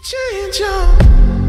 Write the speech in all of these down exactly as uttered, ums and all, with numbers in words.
Change up.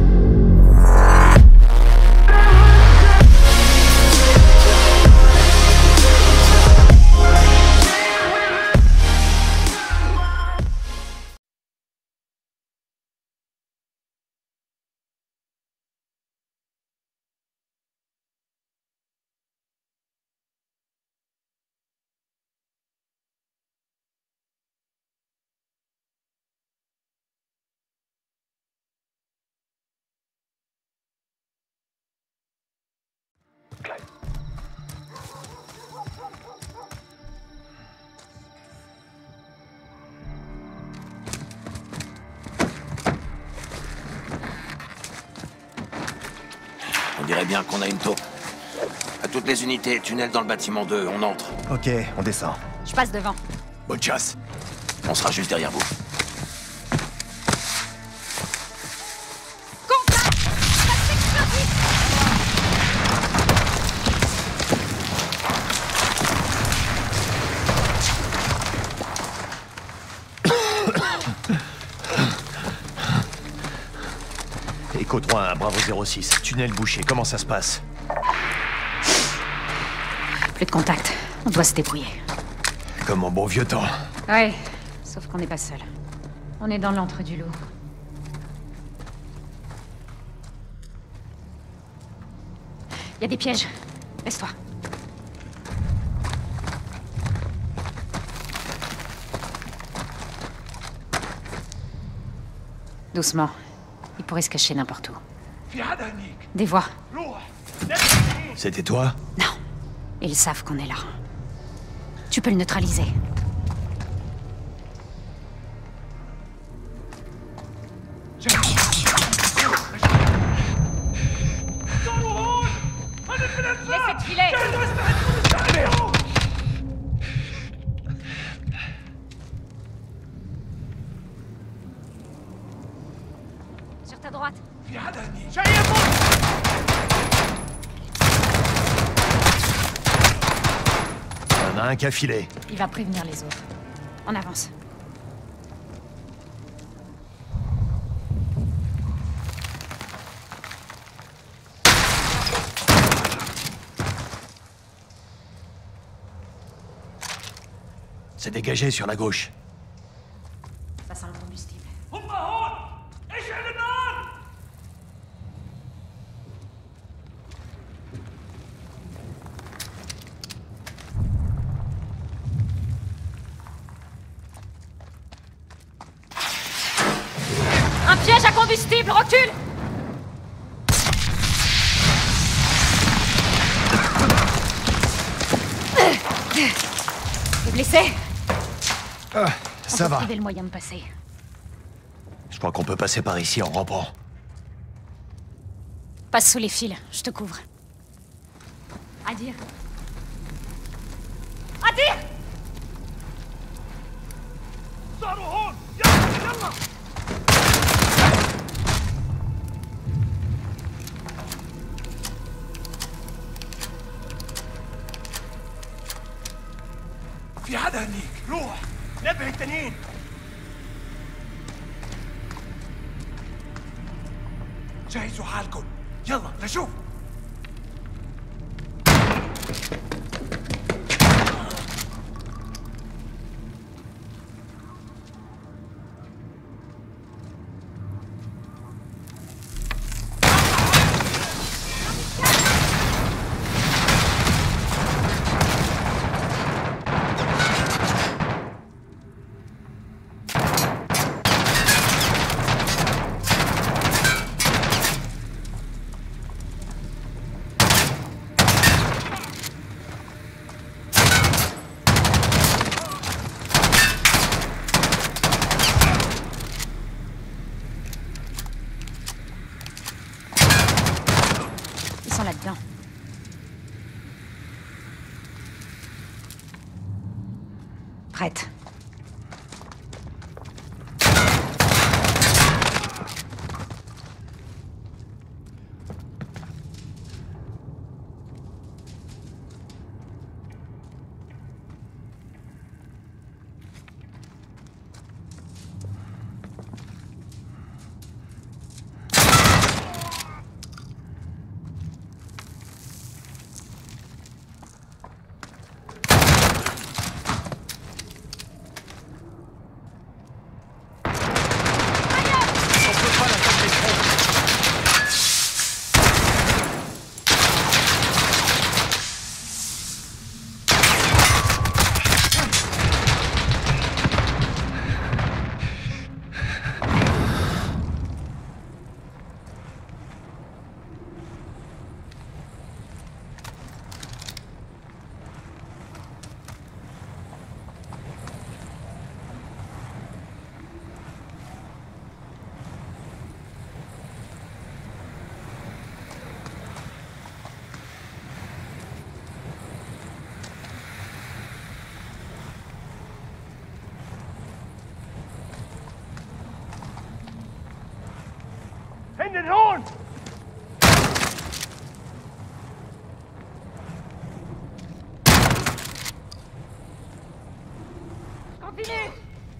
On dirait bien qu'on a une taupe. À toutes les unités, tunnel dans le bâtiment deux, on entre. Ok, on descend. Je passe devant. Bonne chasse. On sera juste derrière vous. Contact! Passe explosif! Écho trois un, Bravo zéro six. Tunnel bouché, comment ça se passe? Plus de contact. On doit se débrouiller. Comme en bon vieux temps. Ouais, sauf qu'on n'est pas seul. On est dans l'antre du loup. Il y a des pièges. Laisse-toi. Doucement. Il pourrait se cacher n'importe où. Des voix. C'était toi? Non. Ils savent qu'on est là. Tu peux le neutraliser. Laissez filer. Sur ta droite. On a un qu'à filer. Il va prévenir les autres. On avance. C'est dégagé sur la gauche. Ça sent le combustible. Un piège à combustible, recule! T'es blessé? Ah, ça On peut va. trouver le moyen de passer. Je crois qu'on peut passer par ici en rampant. Passe sous les fils, je te couvre. Adir. Adir! في حدا هنيك روح نبه التانيين جهزوا حالكم يلا لشوف Ils sont là-dedans. Prête. Continue.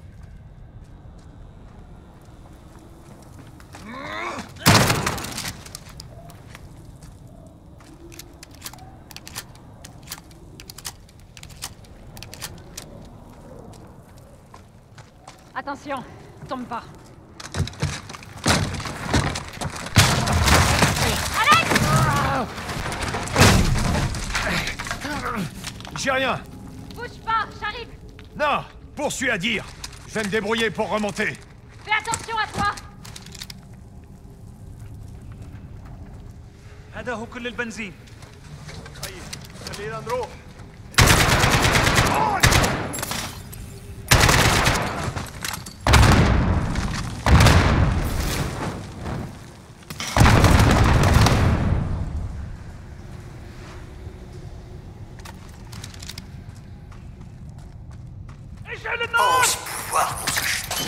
Attention, tombe pas. J'ai rien. Bouge pas, j'arrive. Non, poursuis à dire. Je vais me débrouiller pour remonter. Fais attention à toi. هذا هو كل البنزين. طيب خلينا نروح. Oh, ce pouvoir nous a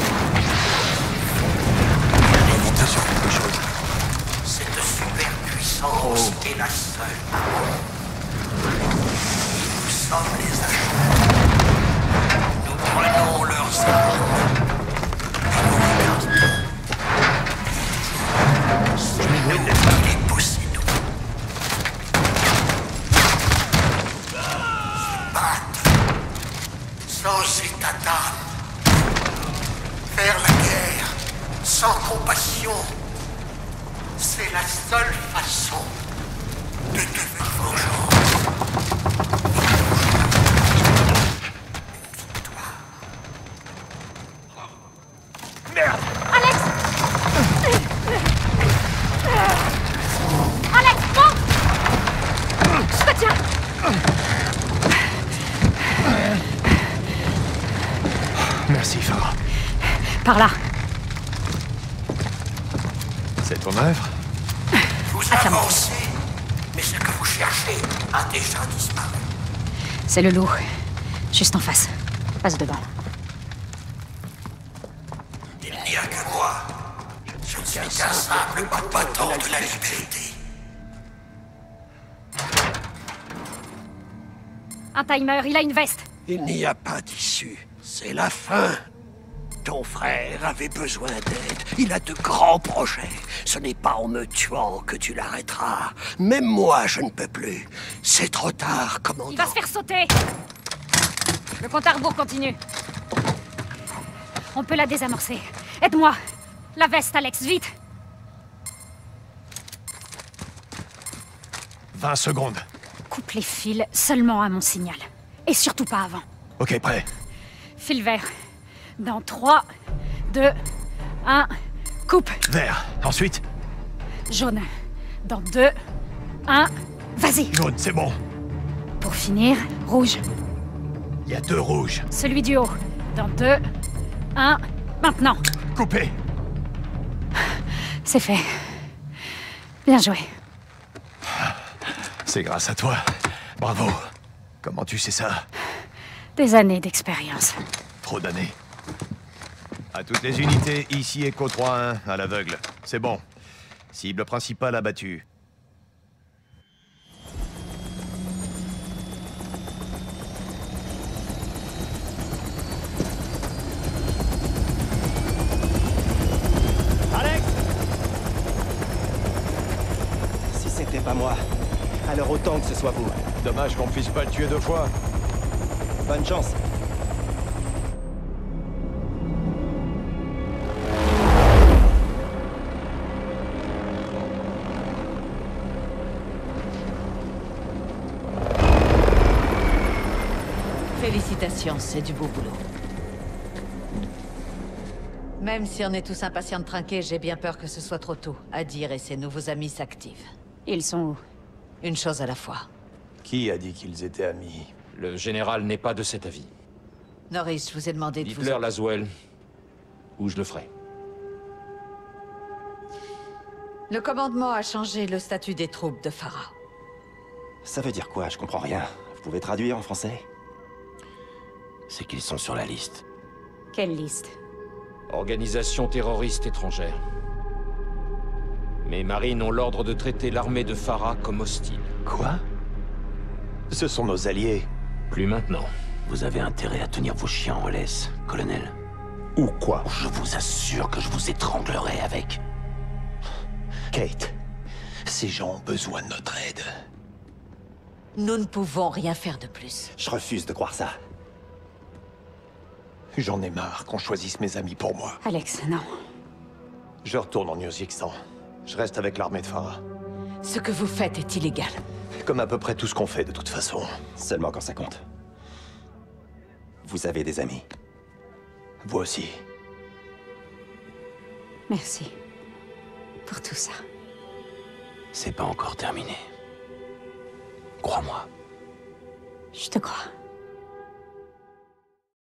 monter sur quelque chose. Cette super puissance oh. est la seule. Nous sommes les agents. Nous prenons leurs armes. Et nous les gardons. Il est possible. Se battre. Sans état d'âme. Faire la guerre. Sans compassion. C'est la seule façon de devenir vengeance. Merde! Alex! Alex, monte! Je te tiens! Merci, Farah. Par là. C'est ton œuvre? Vous avancez, mais ce que vous cherchez a déjà disparu. C'est le loup. Juste en face. Passe devant. Il n'y a que moi. Je ne suis qu'un simple combattant de la liberté. Un timer, il a une veste. Il n'y a pas d'issue. C'est la fin. Ton frère avait besoin d'aide. Il a de grands projets. Ce n'est pas en me tuant que tu l'arrêteras. Même moi, je ne peux plus. C'est trop tard, commandant. Il va se faire sauter. Le compte à rebours continue. On peut la désamorcer. Aide-moi. La veste, Alex, vite. vingt secondes. Coupe les fils seulement à mon signal. Et surtout pas avant. Ok, prêt. Fil vert. Dans trois, deux, un, coupe. Vert. Ensuite? Jaune. Dans deux, un, vas-y. Jaune, c'est bon. Pour finir, rouge. Il y a deux rouges. Celui du haut. Dans deux, un, maintenant. Coupé. C'est fait. Bien joué. C'est grâce à toi. Bravo. Comment tu sais ça? Des années d'expérience. Trop d'années. À toutes les unités, ici Echo trois un, à l'aveugle. C'est bon. Cible principale abattue. Alex! Si c'était pas moi, alors autant que ce soit vous. Dommage qu'on puisse pas le tuer deux fois. Bonne chance. Félicitations, c'est du beau boulot. Même si on est tous impatients de trinquer, j'ai bien peur que ce soit trop tôt. Adir et ses nouveaux amis s'activent. Ils sont où? Une chose à la fois. Qui a dit qu'ils étaient amis? Le général n'est pas de cet avis. Norris, je vous ai demandé de vous... Dites-leur Laswell, ou je le ferai. Le commandement a changé le statut des troupes de Farah. Ça veut dire quoi? Je comprends rien. Vous pouvez traduire en français? C'est qu'ils sont sur la liste. Quelle liste? Organisation terroriste étrangère. Mes marines ont l'ordre de traiter l'armée de Farah comme hostile. Quoi? Ce sont nos alliés. Plus maintenant. Vous avez intérêt à tenir vos chiens en laisse, colonel. Ou quoi? Je vous assure que je vous étranglerai avec. Kate, ces gens ont besoin de notre aide. Nous ne pouvons rien faire de plus. Je refuse de croire ça. J'en ai marre qu'on choisisse mes amis pour moi. Alex, non. Je retourne en Urzikstan. Je reste avec l'armée de Farah. Ce que vous faites est illégal. Comme à peu près tout ce qu'on fait, de toute façon. Seulement quand ça compte. Vous avez des amis. Vous aussi. Merci. Pour tout ça. C'est pas encore terminé. Crois-moi. Je te crois.